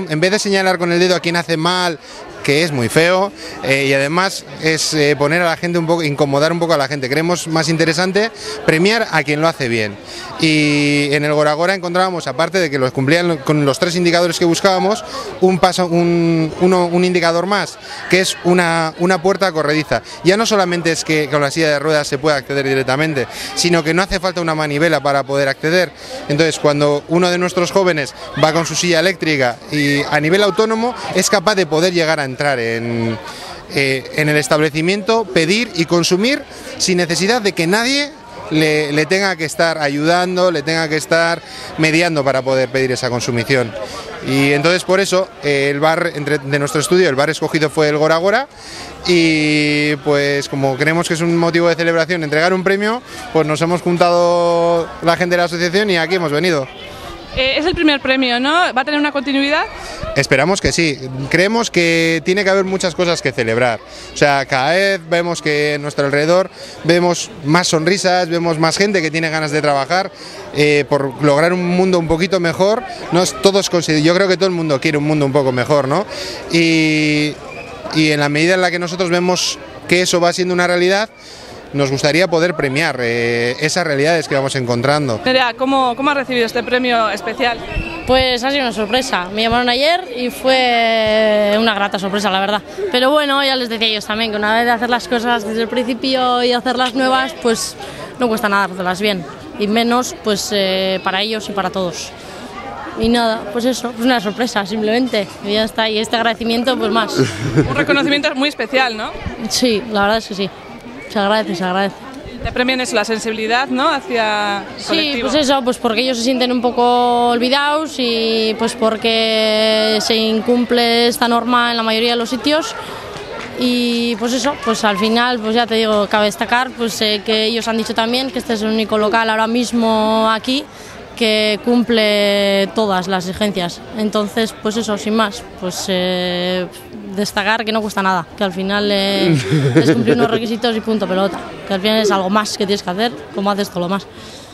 en vez de señalar con el dedo a quien hace mal, que es muy feo, y además es poner a la gente un poco, incomodar un poco a la gente. Creemos más interesante premiar a quien lo hace bien. Y en el Gora Gora encontrábamos, aparte de que los cumplían con los 3 indicadores que buscábamos, un indicador más, que es una puerta corrediza. Ya no solamente es que con la silla de ruedas se pueda acceder directamente, sino que no hace falta una manivela para poder acceder. Entonces, cuando uno de nuestros jóvenes va con su silla eléctrica y a nivel autónomo es capaz de poder llegar a entrar en el establecimiento, pedir y consumir sin necesidad de que nadie le tenga que estar ayudando, le tenga que estar mediando para poder pedir esa consumición. Y entonces por eso el bar de nuestro estudio, el bar escogido fue el Gora Gora, y pues como creemos que es un motivo de celebración entregar un premio, pues nos hemos juntado la gente de la asociación y aquí hemos venido. Es el primer premio, ¿no? ¿Va a tener una continuidad? Esperamos que sí. Creemos que tiene que haber muchas cosas que celebrar. O sea, cada vez vemos que a nuestro alrededor vemos más sonrisas, vemos más gente que tiene ganas de trabajar por lograr un mundo un poquito mejor. Yo creo que todo el mundo quiere un mundo un poco mejor, ¿no? Y en la medida en la que nosotros vemos que eso va siendo una realidad, nos gustaría poder premiar esas realidades que vamos encontrando. Nerea, ¿cómo has recibido este premio especial? Pues ha sido una sorpresa. Me llamaron ayer y fue una grata sorpresa, la verdad. Pero bueno, ya les decía ellos también que una vez de hacer las cosas desde el principio y hacerlas nuevas, pues no cuesta nada hacerlas bien. Y menos pues para ellos y para todos. Y nada, pues eso, pues una sorpresa simplemente. Y ya está, y este agradecimiento pues más. Un reconocimiento muy especial, ¿no? Sí, la verdad es que sí. Se agradece, se agradece. Te premian eso, la sensibilidad, ¿no? Hacia el colectivo. Sí, pues eso, pues porque ellos se sienten un poco olvidados y pues porque se incumple esta norma en la mayoría de los sitios. Y pues eso, pues al final, pues ya te digo, cabe destacar pues que ellos han dicho también que este es el único local ahora mismo aquí que cumple todas las exigencias. Entonces, pues eso, sin más, pues destacar que no cuesta nada, que al final es cumplir unos requisitos y punto pelota, que al final es algo más que tienes que hacer, como haces todo lo más.